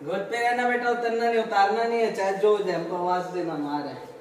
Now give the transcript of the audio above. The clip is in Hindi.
गोद पे रहना बेटा, उतरना नहीं, उतारना नहीं है, चाहे जो हो जाए, हमको आवाज देना, मार है।